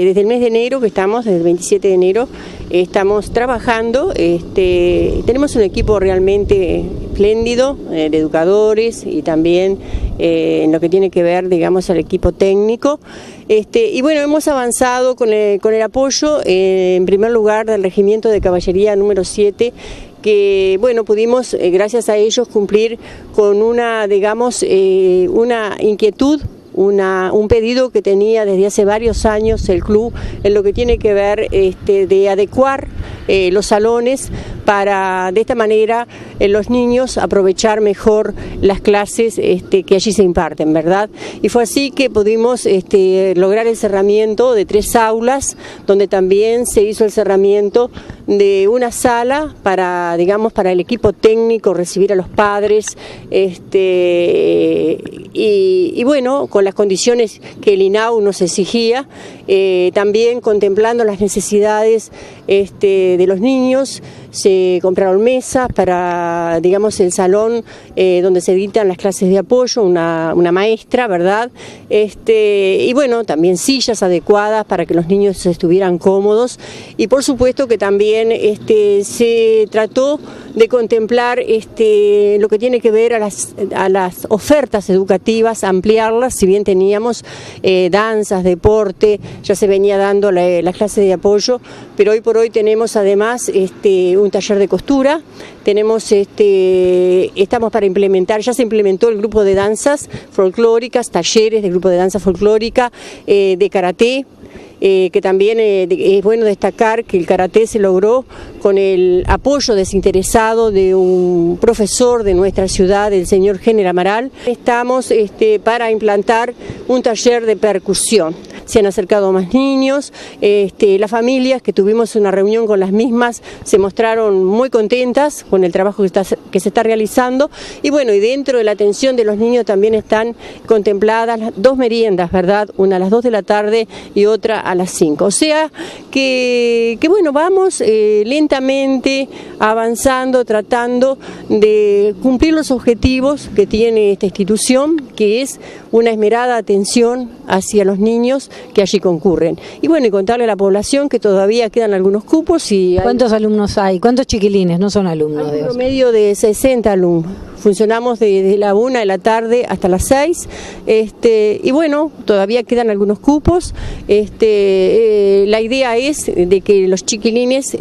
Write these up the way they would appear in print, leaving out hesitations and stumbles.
Desde el mes de enero que estamos, desde el 27 de enero, estamos trabajando, tenemos un equipo realmente espléndido de educadores y también en lo que tiene que ver, digamos, al equipo técnico. Y bueno, hemos avanzado con el apoyo, en primer lugar, del Regimiento de Caballería número 7, que bueno, pudimos, gracias a ellos, cumplir con una, digamos, una inquietud, un pedido que tenía desde hace varios años el club en lo que tiene que ver de adecuar los salones para de esta manera los niños aprovechar mejor las clases que allí se imparten, ¿verdad? Y fue así que pudimos lograr el cerramiento de 3 aulas, donde también se hizo el cerramiento de una sala para, digamos, para el equipo técnico, recibir a los padres, y bueno, con las condiciones que el INAU nos exigía, también contemplando las necesidades de los niños. Se compraron mesas para, digamos, el salón donde se dictan las clases de apoyo, una maestra, ¿verdad? Y bueno, también sillas adecuadas para que los niños estuvieran cómodos, y por supuesto que también se trató de contemplar lo que tiene que ver a las ofertas educativas, ampliarlas. Si bien teníamos danzas, deporte, ya se venía dando la clase de apoyo, pero hoy por hoy tenemos además un taller de costura, tenemos estamos para implementar, ya se implementó el grupo de danzas folclóricas, talleres del grupo de danza folclórica, de karaté, que también es bueno destacar que el karaté se logró con el apoyo desinteresado de un profesor de nuestra ciudad, el señor Géner Amaral. Estamos para implantar un taller de percusión. Se han acercado más niños, las familias que tuvimos una reunión con las mismas se mostraron muy contentas con el trabajo que se está realizando, y bueno, y dentro de la atención de los niños también están contempladas 2 meriendas, ¿verdad? Una a las 2 de la tarde y otra a las 5. O sea que bueno, vamos lentamente avanzando, tratando de cumplir los objetivos que tiene esta institución, que es una esmerada atención hacia los niños que allí concurren. Y bueno, y contarle a la población que todavía quedan algunos cupos. Y ¿Cuántos alumnos hay? ¿Cuántos chiquilines? No son alumnos. Hay un promedio de 60 alumnos. Funcionamos desde la 1 de la tarde hasta las 6, y bueno, todavía quedan algunos cupos. La idea es de que los chiquilines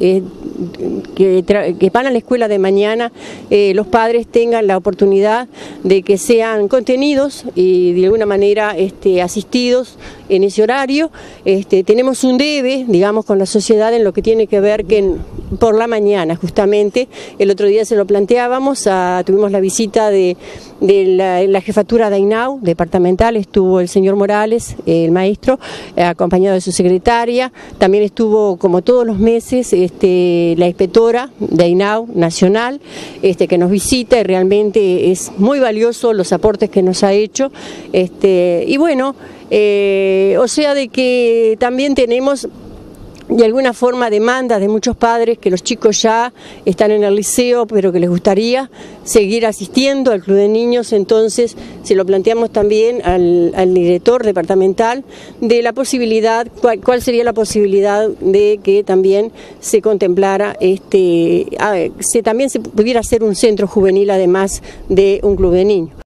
que van a la escuela de mañana, los padres tengan la oportunidad de que sean contenidos y de alguna manera asistidos en ese horario. Tenemos un debe, digamos, con la sociedad en lo que tiene que ver que por la mañana, justamente, el otro día se lo planteábamos, tuvimos la visita de la jefatura de INAU departamental, estuvo el señor Morales, el maestro, acompañado de su secretaria, también estuvo, como todos los meses, la inspectora de INAU nacional, que nos visita, y realmente es muy valioso los aportes que nos ha hecho, y bueno, o sea de que también tenemos de alguna forma demandas de muchos padres que los chicos ya están en el liceo, pero que les gustaría seguir asistiendo al club de niños. Entonces se lo planteamos también al director departamental de la posibilidad, cuál sería la posibilidad de que también se contemplara, también se pudiera hacer un centro juvenil además de un club de niños.